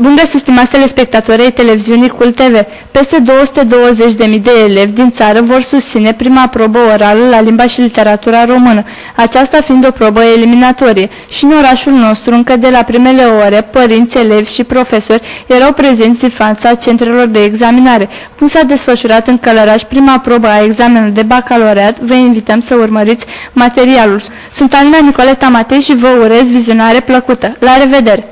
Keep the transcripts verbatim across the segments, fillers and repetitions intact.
Bun găsit, stimați telespectatori ai televiziunii Cult T V. Peste două sute douăzeci de mii de elevi din țară vor susține prima probă orală la limba și literatura română, aceasta fiind o probă eliminatorie. Și în orașul nostru, încă de la primele ore, părinți, elevi și profesori erau prezenți în fața centrelor de examinare. Cum s-a desfășurat în Călăraș prima probă a examenului de bacalaureat, vă invităm să urmăriți materialul. Sunt Alina Nicoleta Matei și vă urez vizionare plăcută. La revedere!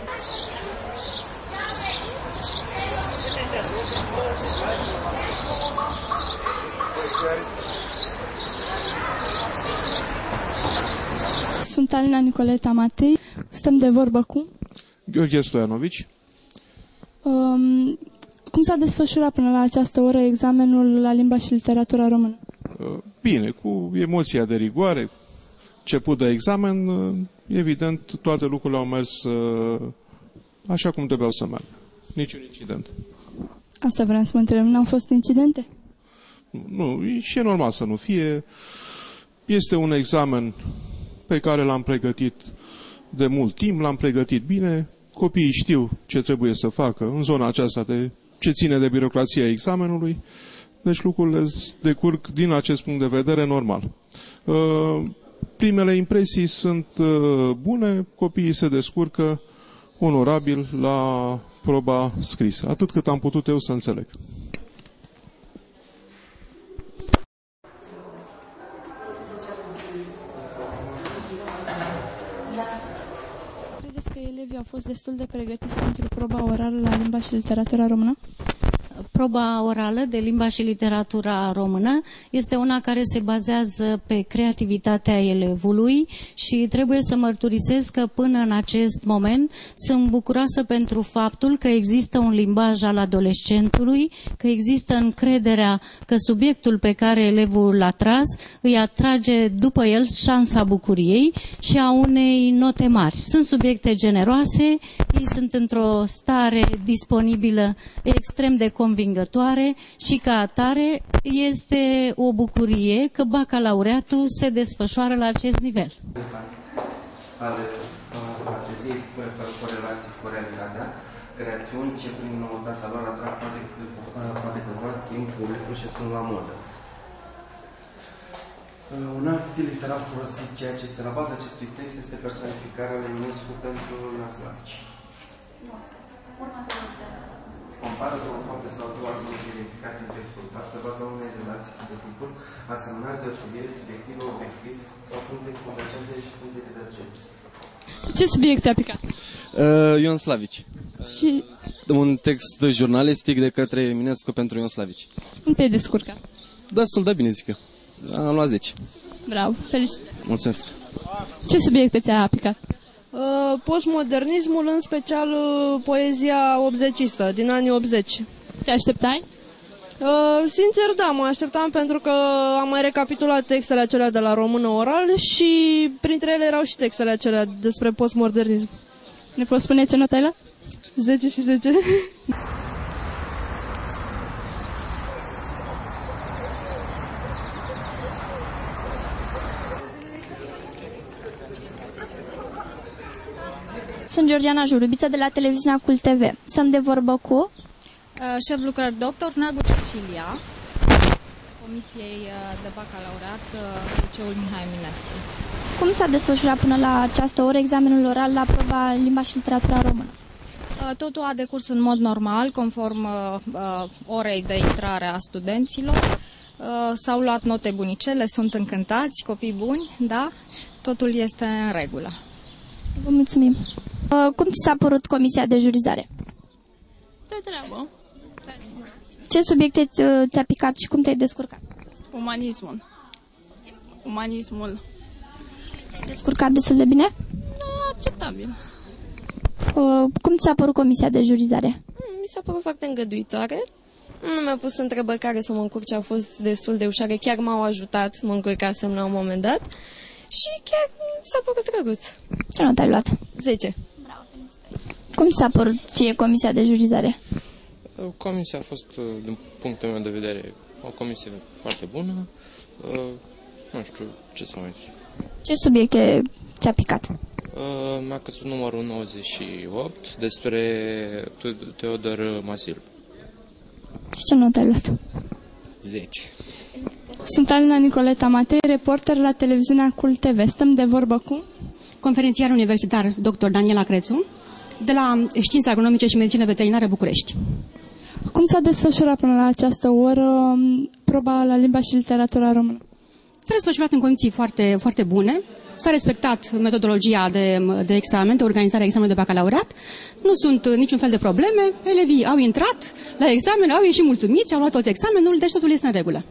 Sunt Alina Nicoleta Matei, stăm de vorbă cu... Gheorghe Stoianovici. Um, cum s-a desfășurat până la această oră examenul la limba și literatura română? Bine, cu emoția de rigoare, început de examen, evident, toate lucrurile au mers așa cum trebuiau să meargă. Niciun incident. Asta vreau să mă întreb, n-au fost incidente? Nu, și e normal să nu fie. Este un examen pe care l-am pregătit de mult timp, l-am pregătit bine, copiii știu ce trebuie să facă în zona aceasta de ce ține de birocrația examenului, deci lucrurile decurg din acest punct de vedere normal. Primele impresii sunt bune, copiii se descurcă onorabil la proba scrisă, atât cât am putut eu să înțeleg. Credeți că elevii au fost destul de pregătiți pentru proba orală la limba și literatura română? Proba orală de limba și literatura română este una care se bazează pe creativitatea elevului și trebuie să mărturisesc că până în acest moment sunt bucuroasă pentru faptul că există un limbaj al adolescentului, că există încrederea că subiectul pe care elevul l-a tras îi atrage după el șansa bucuriei și a unei note mari. Sunt subiecte generoase, ei sunt într-o stare disponibilă extrem de convingătoare și ca atare este o bucurie că bacalaureatul se desfășoară la acest nivel. Ale fantezii fără corelații cu realitatea, creațiuni ce prin noutatea lor atrag poate, poate câtva timp publicul și sunt la modă. Un alt stil literar folosit, ceea ce este la baza acestui text, este personificarea lui Eminescu pentru Ion Slavici. Compară două fapte sau două argumente identificate în textul dat pe baza unei relații de tipuri, asemănări, deosebire, subiectivă, obiectiv sau puncte convergente și puncte divergente. Ce subiect ți-a picat? Uh, Ion Slavici. Și... Un text jurnalistic de către Eminescu pentru Ion Slavici. Cum te-ai descurcat? Destul de bine, zic eu. Am luat zece. Bravo, felicitări. Mulțumesc. Ce subiecte ți-a picat? Uh, postmodernismul, în special uh, poezia optzecistă, din anii optzeci. Te așteptai? Uh, sincer, da, mă așteptam pentru că am mai recapitulat textele acelea de la română oral și printre ele erau și textele acelea despre postmodernism. Ne poți spune ce notă ai luat? zece și zece. Sunt Georgiana Jurubiță de la televiziunea Cult T V. Stăm de vorbă cu... Uh, șef lucrări doctor Nagu Cecilia, Comisiei de Bacalaureat, Liceul Mihai Eminescu. Cum s-a desfășurat până la această oră examenul oral la proba limba și literatura română? Uh, totul a decurs în mod normal, conform uh, orei de intrare a studenților. Uh, s-au luat note bunicele, sunt încântați, copii buni, da? Totul este în regulă. Vă mulțumim. Cum ți s-a părut comisia de jurizare? De treabă. Ce subiecte ți-a picat și cum te-ai descurcat? Umanismul. Umanismul. Te-ai descurcat destul de bine? Acceptabil. Cum ți s-a părut comisia de jurizare? Mi s-a părut foarte îngăduitoare. Nu mi-a pus întrebări care să mă încurce, au fost destul de ușoare. Chiar m-au ajutat, mă încurcasem la un moment dat. Și chiar s-a părut drăguț. Ce notă ai luat? zece. Bravo, felicitări. Cum ți s-a părut ție comisia de jurizare? Comisia a fost, din punctul meu de vedere, o comisie foarte bună. Nu știu ce să mai zic. Ce subiecte ți-a picat? Uh, mi-a căzut numărul nouăzeci și opt despre Teodor Masil. Și ce notă ai luat? zece. Sunt Alina Nicoleta Matei, reporter la televiziunea Cult T V. Stăm de vorbă cu conferențiar universitar doctor Daniela Crețu, de la Științe Agronomice și Medicină Veterinară București. Cum s-a desfășurat până la această oră proba la limba și literatura română? S-a desfășurat în condiții foarte, foarte bune. S-a respectat metodologia de, de examen, de organizare a examenului de bacalaureat. Nu sunt niciun fel de probleme. Elevii au intrat la examen, au ieșit mulțumiți, au luat toți examenul, deci totul este în regulă.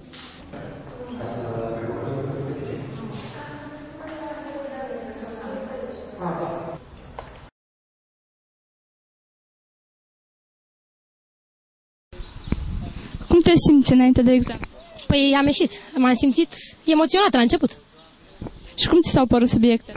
Cum te simți înainte de examen? Păi am ieșit. M-am simțit emoționată la început. Și cum ți s-au părut subiecte?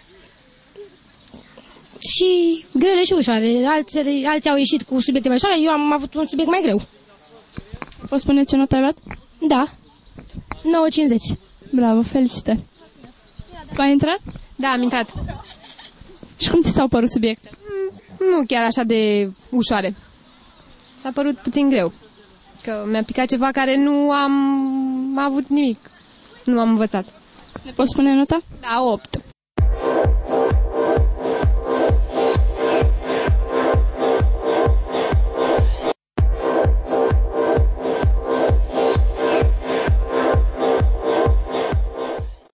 Și grele și ușoare. Alții, alții au ieșit cu subiecte mai ușoare, eu am avut un subiect mai greu. Poți spune ce notă ai luat? Da. nouă cincizeci. Bravo, felicitări. Tu ai intrat? Da, am intrat. Și cum ți s-au părut subiecte? Nu chiar așa de ușoare. S-a părut puțin greu. Că mi-a picat ceva care nu am avut nimic. Nu am învățat. Ne poți spune nota? Da, opt.